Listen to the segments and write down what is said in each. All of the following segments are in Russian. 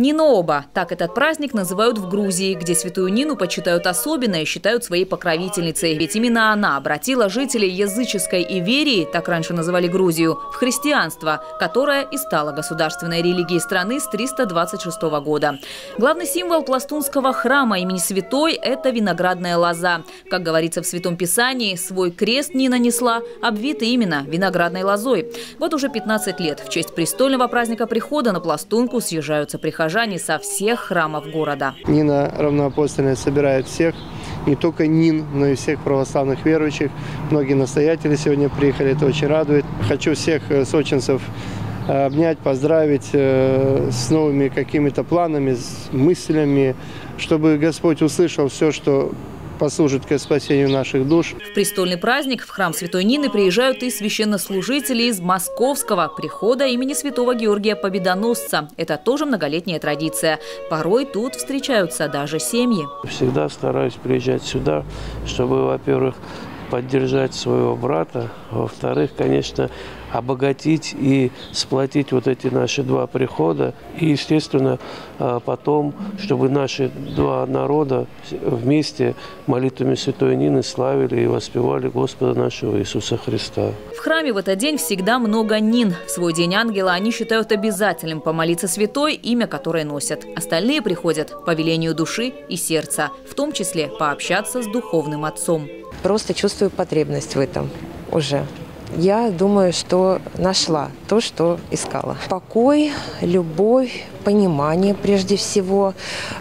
Нинооба – так этот праздник называют в Грузии, где святую Нину почитают особенно и считают своей покровительницей. Ведь именно она обратила жителей языческой Иверии, так раньше называли Грузию, в христианство, которое и стало государственной религией страны с 326 года. Главный символ пластунского храма имени Святой – это виноградная лоза. Как говорится в Святом Писании, свой крест Нина несла, обвитый именно виноградной лозой. Вот уже 15 лет в честь престольного праздника прихода на пластунку съезжаются прихожане со всех храмов города. Нина Равноапостольная собирает всех, не только Нин, но и всех православных верующих. Многие настоятели сегодня приехали, это очень радует. Хочу всех сочинцев обнять, поздравить с новыми какими-то планами, с мыслями, чтобы Господь услышал все, что послужит к спасению наших душ. В престольный праздник в храм Святой Нины приезжают и священнослужители из московского прихода имени Святого Георгия Победоносца. Это тоже многолетняя традиция. Порой тут встречаются даже семьи. Всегда стараюсь приезжать сюда, чтобы, во-первых, поддержать своего брата, во-вторых, конечно, обогатить и сплотить вот эти наши два прихода. И, естественно, потом, чтобы наши два народа вместе молитвами Святой Нины славили и воспевали Господа нашего Иисуса Христа. В храме в этот день всегда много Нин. В свой день ангела они считают обязательным помолиться святой, имя которой носят. Остальные приходят по велению души и сердца, в том числе пообщаться с духовным отцом. Просто чувствую потребность в этом уже. Я думаю, что нашла то, что искала. Покой, любовь, понимание прежде всего,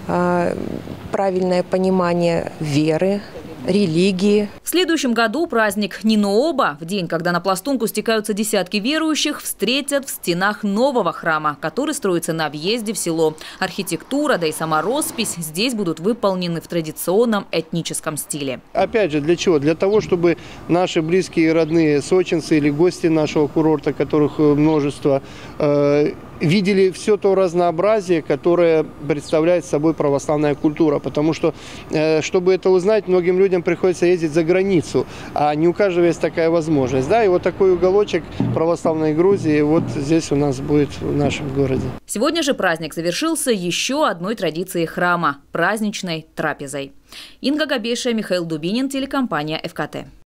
правильное понимание веры, религии. В следующем году праздник Нинооба, в день, когда на пластунку стекаются десятки верующих, встретят в стенах нового храма, который строится на въезде в село. Архитектура, да и сама роспись здесь будут выполнены в традиционном этническом стиле. Опять же, для чего? Для того, чтобы наши близкие и родные сочинцы или гости нашего курорта, которых множество, видели все то разнообразие, которое представляет собой православная культура. Потому что, чтобы это узнать, многим людям приходится ездить за границу, а не у каждого есть такая возможность. Да? И вот такой уголочек православной Грузии вот здесь у нас будет в нашем городе. Сегодня же праздник завершился еще одной традицией храма – праздничной трапезой. Инга Габейшая, Михаил Дубинин, телекомпания ФКТ.